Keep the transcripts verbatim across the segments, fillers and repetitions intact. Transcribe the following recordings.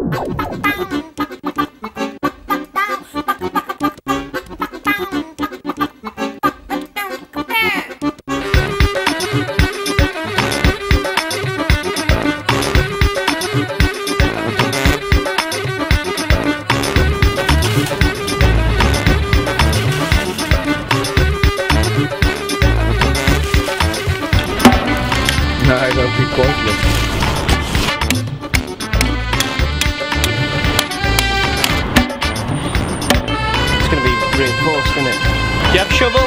It's going to be reinforced, isn't it? Do you have a shovel?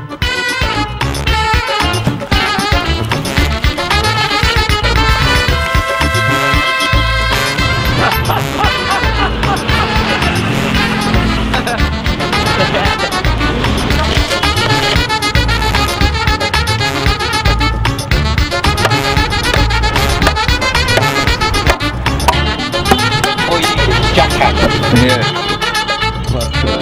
Yeah. But, uh...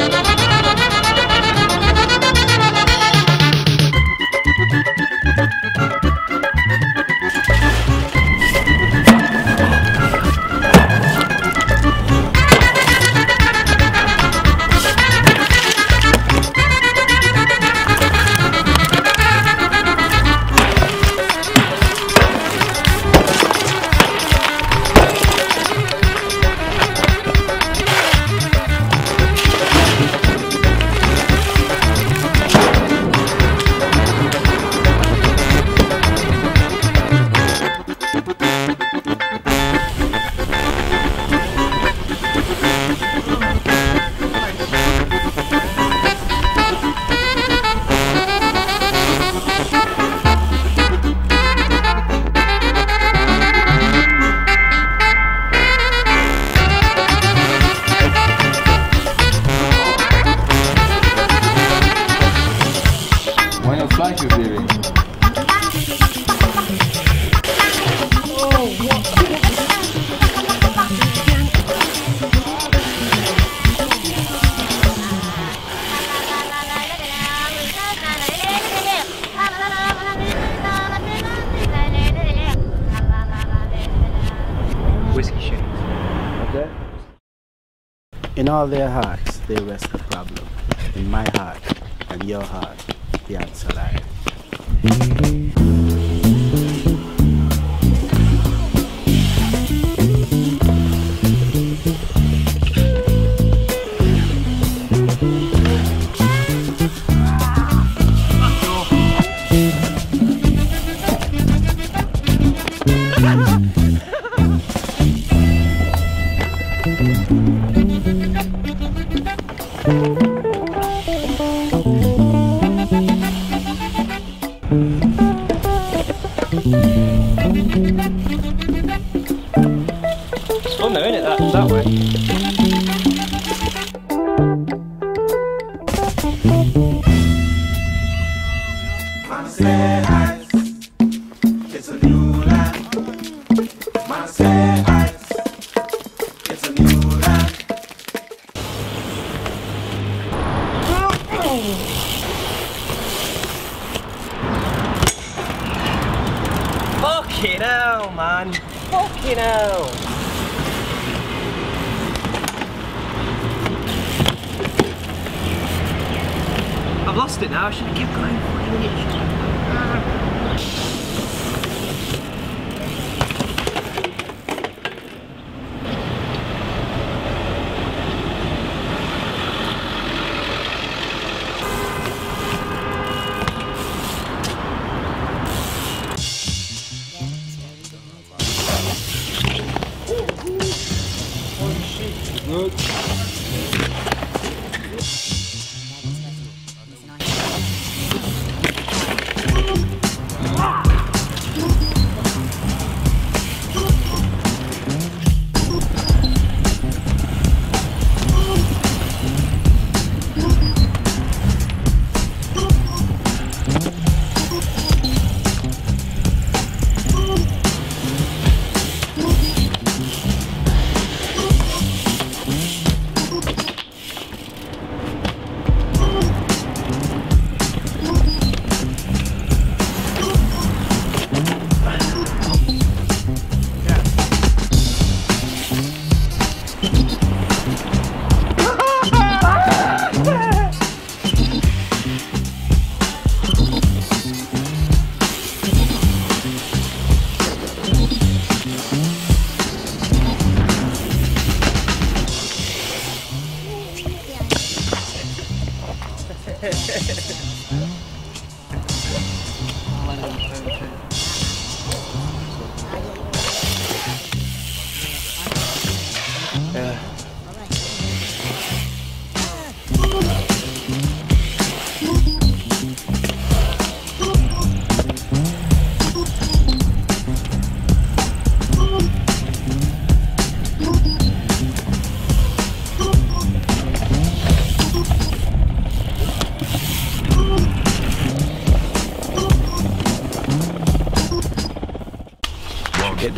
Like you, baby. Whiskey shake. Okay. In all their hearts, they rest the problem. In my heart and your heart, the answer lies. It's fun though, isn't it, that, that way? It's a new land. Man say ice. It's a new land. Fucking hell, man. Fucking hell. I've lost it now, I should have kept going. Fucking idiot. Good.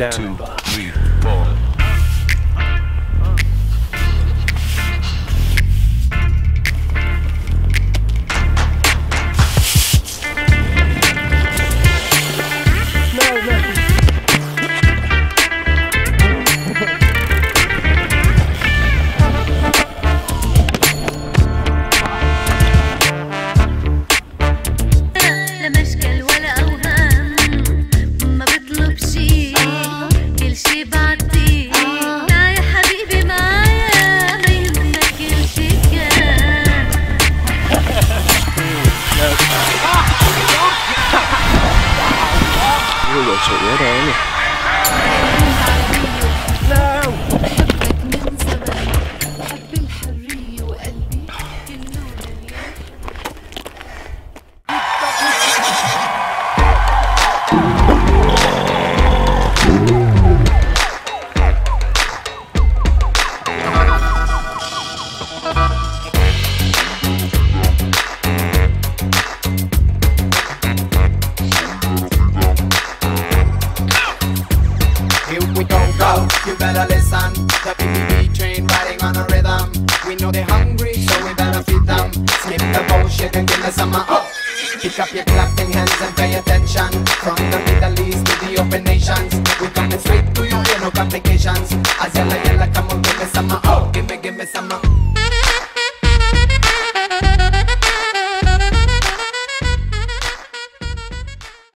down. two, three, four. You better listen, the B B B train riding on a rhythm. We know they're hungry, so we better feed them. Skip the bullshit and give me some up. Pick up your clapping hands and pay attention. From the Middle East to the open nations, we coming straight to you, no complications. As yalla yalla, come on, give me some up. Give me, give me some up.